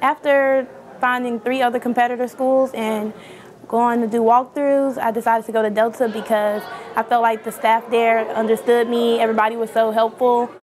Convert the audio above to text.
After finding 3 other competitor schools and going to do walkthroughs, I decided to go to Delta because I felt like the staff there understood me. Everybody was so helpful.